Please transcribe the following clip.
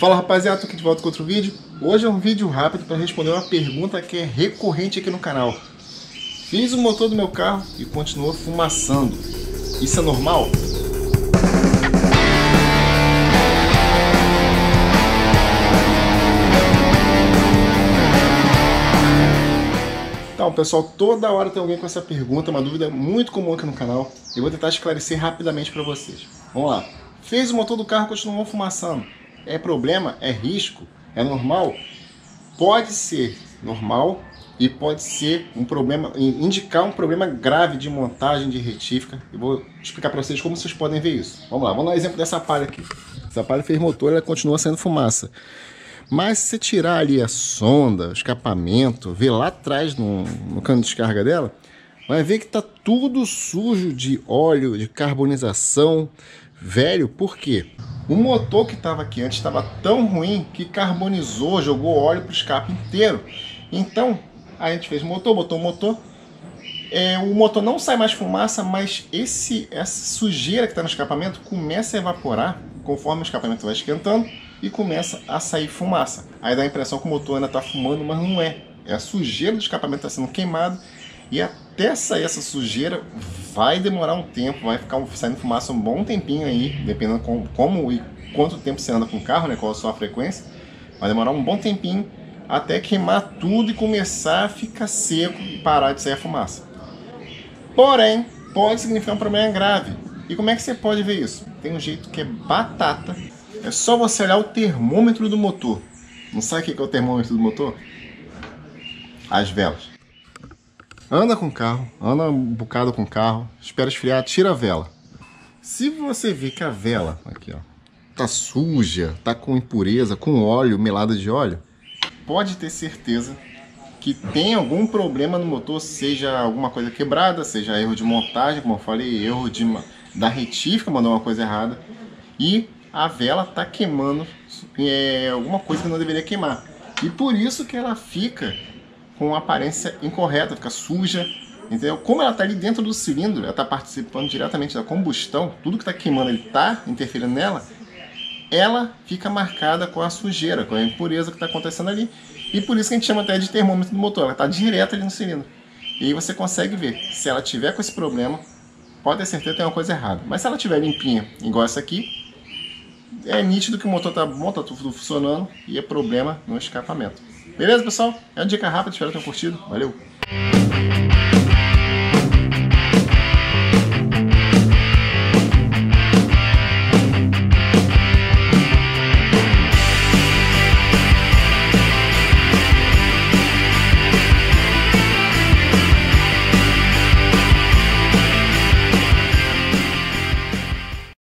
Fala rapaziada, tô aqui de volta com outro vídeo. Hoje é um vídeo rápido para responder uma pergunta que é recorrente aqui no canal. Fiz o motor do meu carro e continua fumaçando. Isso é normal? Então pessoal, toda hora tem alguém com essa pergunta, uma dúvida muito comum aqui no canal. Eu vou tentar esclarecer rapidamente para vocês. Vamos lá. Fez o motor do carro e continuou fumaçando. É problema? É risco? É normal? Pode ser normal e pode ser um problema, indicar um problema grave de montagem de retífica. Eu vou explicar para vocês como vocês podem ver isso. Vamos lá, vamos dar um exemplo dessa palha aqui. Essa palha fez motor, ela continua saindo fumaça. Mas se você tirar ali a sonda, o escapamento, ver lá atrás no cano de descarga dela, vai ver que está tudo sujo de óleo, de carbonização. Velho, por quê? O motor que estava aqui antes estava tão ruim que carbonizou, jogou óleo para o escape inteiro. Então, a gente fez o motor, botou o motor. O motor não sai mais fumaça, mas essa sujeira que está no escapamento começa a evaporar conforme o escapamento vai esquentando e começa a sair fumaça. Aí dá a impressão que o motor ainda está fumando, mas não é. É a sujeira do escapamento que está sendo queimado. E até sair essa sujeira vai demorar um tempo, vai ficar saindo fumaça um bom tempinho aí, dependendo como e quanto tempo você anda com o carro, né, qual a sua frequência. Vai demorar um bom tempinho até queimar tudo e começar a ficar seco e parar de sair a fumaça. Porém, pode significar um problema grave. E como é que você pode ver isso? Tem um jeito que é batata. É só você olhar o termômetro do motor. Não sabe o que é o termômetro do motor? As velas. Anda com o carro, anda um bocado com o carro, espera esfriar, tira a vela. Se você vê que a vela, aqui ó, tá suja, tá com impureza, com óleo, melada de óleo, pode ter certeza que tem algum problema no motor, seja alguma coisa quebrada, seja erro de montagem, como eu falei, erro da retífica, mandou uma coisa errada, e a vela tá queimando alguma coisa que não deveria queimar. E por isso que ela fica com aparência incorreta, fica suja, entendeu? Como ela está ali dentro do cilindro, ela está participando diretamente da combustão, tudo que está queimando ele está interferindo nela, ela fica marcada com a sujeira, com a impureza que está acontecendo ali. E por isso que a gente chama até de termômetro do motor, ela está direto ali no cilindro. E aí você consegue ver, se ela tiver com esse problema, pode ter certeza que tem uma coisa errada. Mas se ela estiver limpinha, igual essa aqui, é nítido que o motor está bom, está tudo funcionando e é problema no escapamento. Beleza, pessoal? É uma dica rápida, espero que tenham curtido. Valeu!